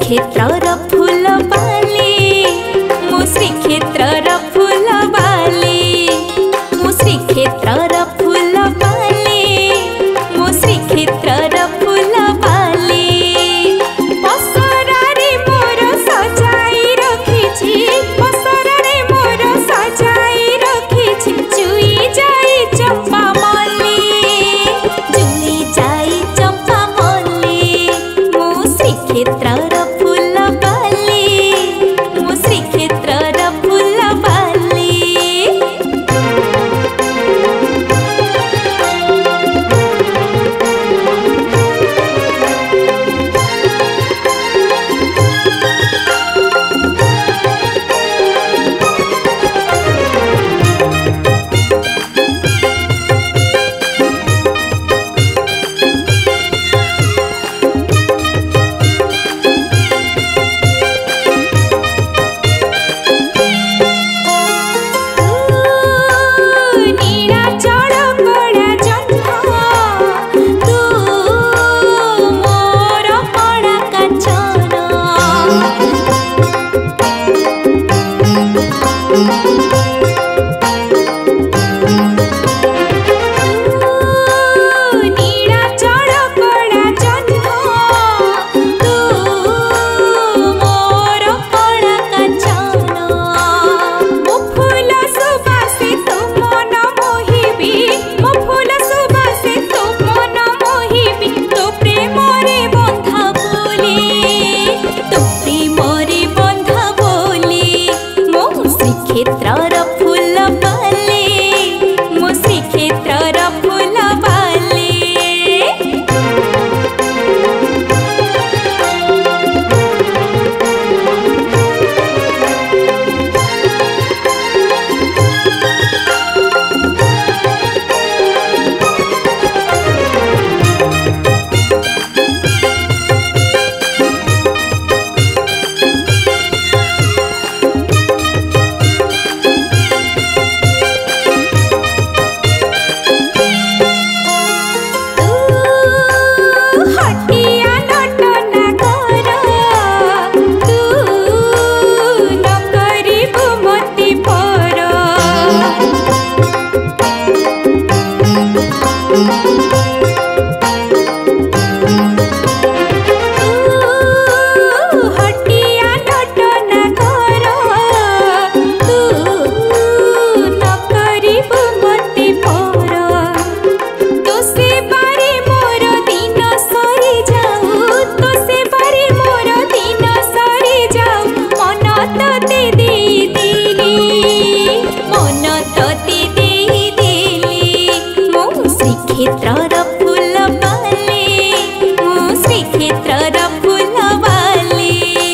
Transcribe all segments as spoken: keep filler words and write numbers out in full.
श्रीक्षेत्रर फूल बाली मो श्रीक्षेत्रर फूल बाली मो श्रीक्षेत्रर फूल बाली मो श्रीक्षेत्रर फूल बाली पसरारे मोर सजाई रखिछि पसरारे मोर सजाई रखिछि जुई जाई चंपा मल्ली जुई जाई चंपा मल्ली मो श्रीक्षेत्रर फूल बाली मो श्रीक्षेत्रर फूल बाली। श्रीक्षेत्रर फूल बाली मो श्रीक्षेत्रर फूल बाली। श्रीक्षेत्रर फूल बाली मो श्रीक्षेत्रर फूल बाली।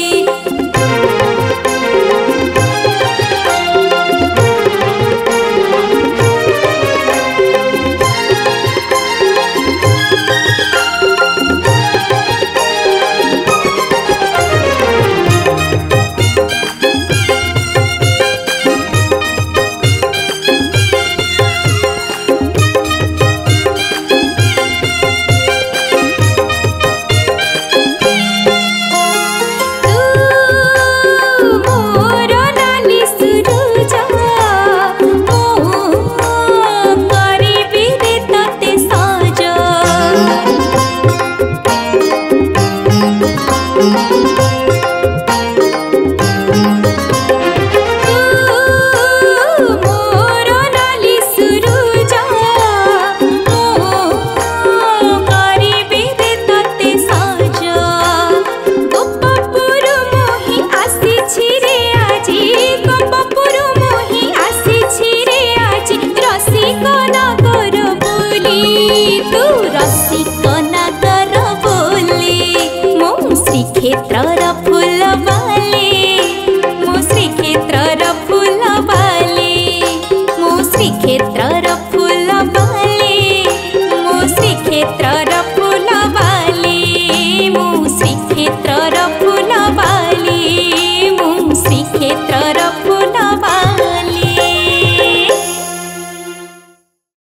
श्रीक्षेत्रर फूल बाली मो श्रीक्षेत्रर फूल बाली मो श्रीक्षेत्रर फूल बाली मो श्रीक्षेत्र